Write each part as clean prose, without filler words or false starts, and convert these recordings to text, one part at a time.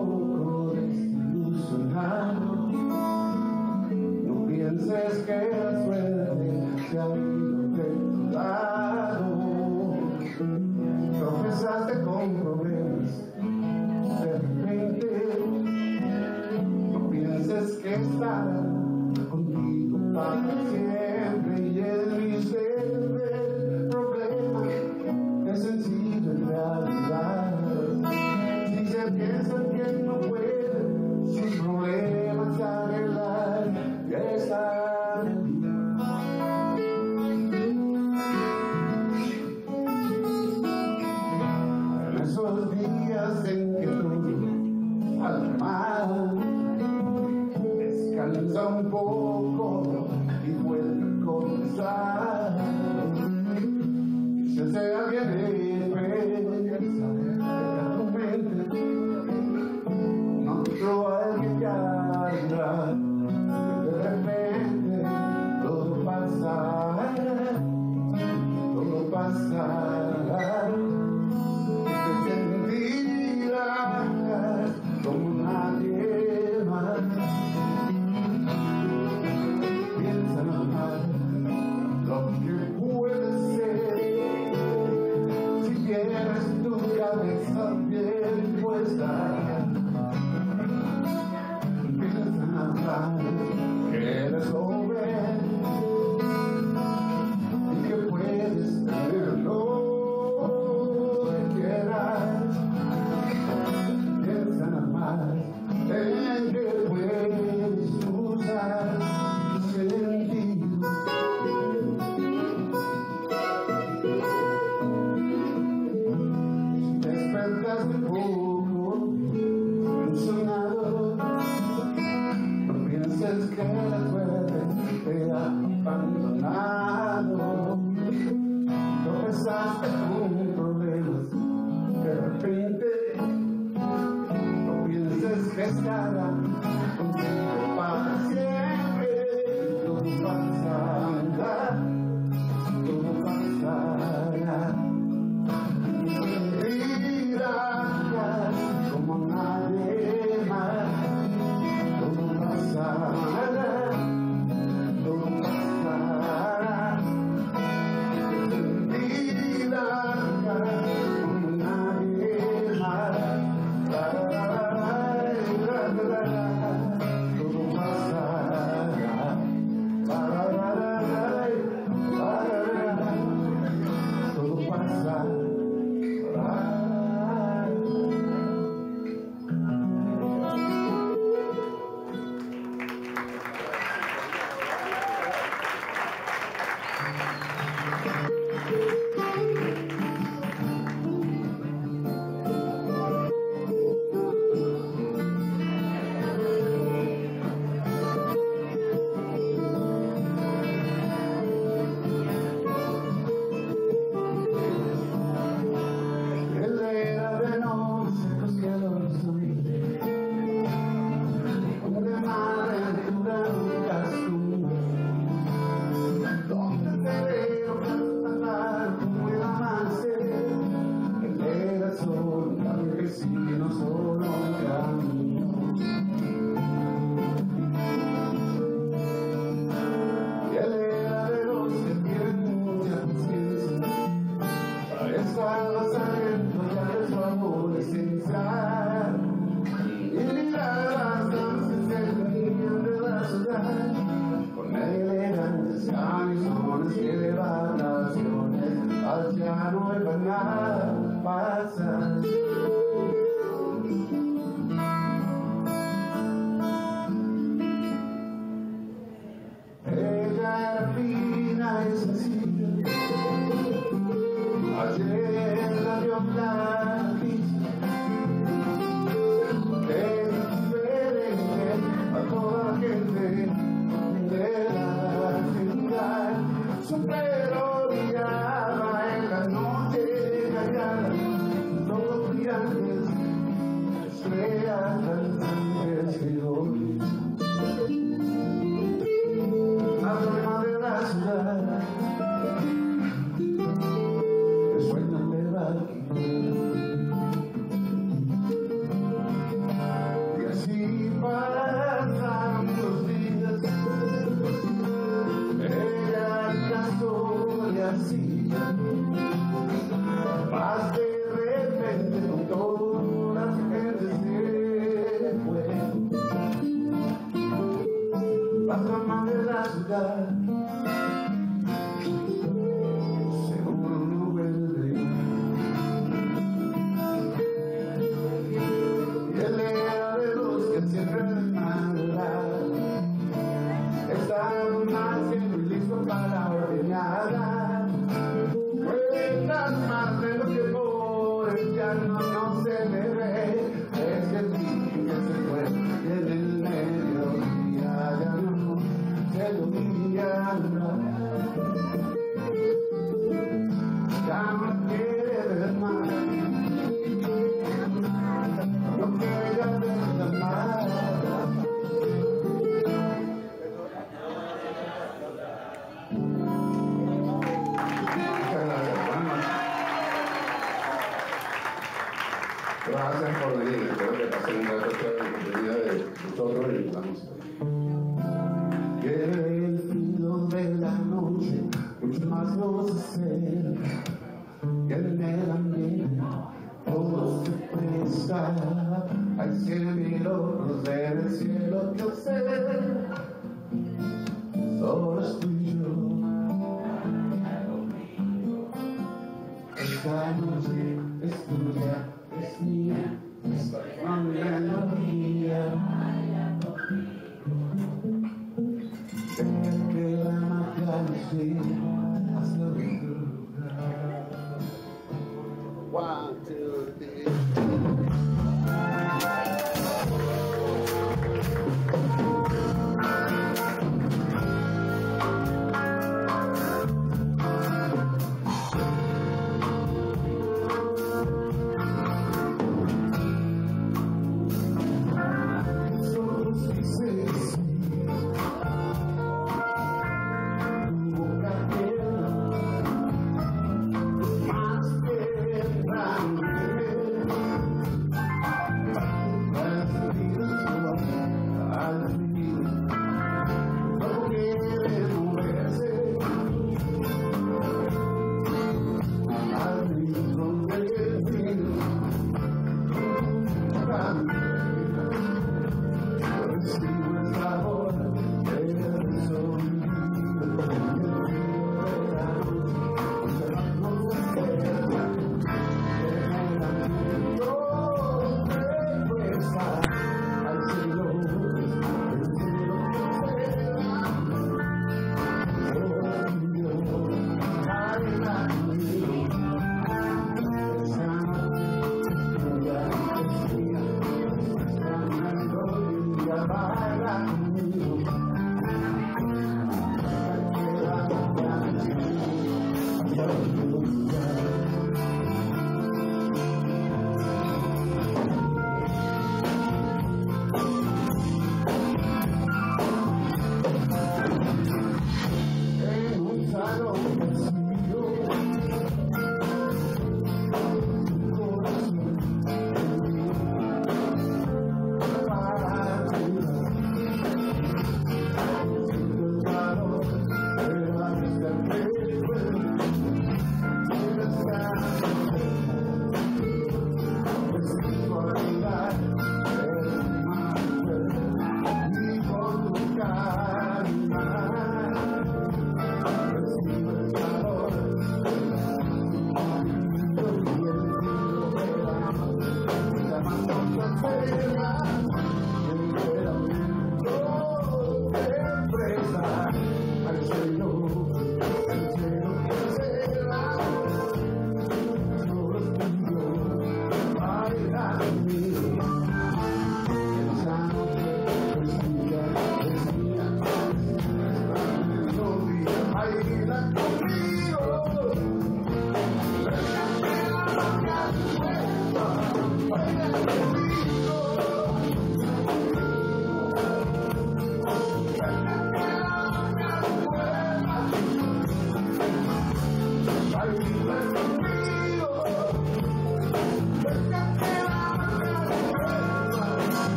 poco desilusionado. No pienses que la suerte se ha ido de tu lado. Tropezaste con problemas de repente. No pienses que estarán contigo para siempre. Y el miserable problema es sencillo en realidad. Si se piensa que no puede sus problemas arreglar, ya está en ti. En esos días en que todo sale mal, descansa un poco y vuelve a comenzar. Si sea bien regresa a tu mente, no otro alguien que haga. De repente todo pasará, todo pasará. Te sentirás como nadie más. Piensa nomás lo que puede ser si tienes tu cabeza bien puesta. Piensa nomás que eres joven y que puedes tener lo que quieras. Piensa nomás en que puedes usar sentido. Si despertas un poco emocionado, no pienses que la suerte te ha abandonado. Tropezaste con problemas de repente. No pienses que estará contigo para siempre. Todo pasará, todo pasará. Vivirás como nadie más. Todo pasará, todo pasará. Vivirás como nadie más. Todo pasará, todo pasará. Con elegantes camisones y de vacaciones, hacia no hay nada pasa. Ella era fina y sencilla, ayer la vio blanquita, es diferente a toda la gente de la ciudad. Su pelo brillaba en la noche callada, todos brillantes, estrellas danzantes y hoy alma de la ciudad, que sueñan de barquillo. quieras más de lo que por el llano no se le ve, es que el día que se fue en el mediodía ya no se ilumina, ya no quiere ver más, no quiere ver más. Gracias por venir, espero que pasen un rato de vida de nosotros y la música. Que el frío de la noche mucho más nos acerca, que en el ambiente todo se presta, hay 100.000 ojos en el cielo que hacer, solo es tú y yo. Esta noche es tuya, es mía, es una melodía. Deja que la magia nos lleve hasta el lugar. 1, 2, 3.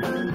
Thank you.